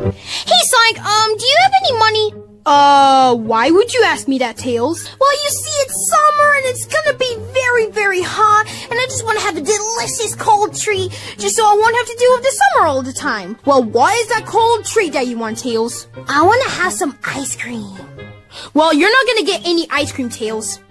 Hey, Sonic, do you have any money? Why would you ask me that, Tails? Well, you see, it's summer and it's gonna be very, very hot, and I just want to have a delicious cold treat, just so I won't have to deal with the summer all the time. Well, what is that cold treat that you want, Tails? I want to have some ice cream. Well, you're not gonna get any ice cream, Tails.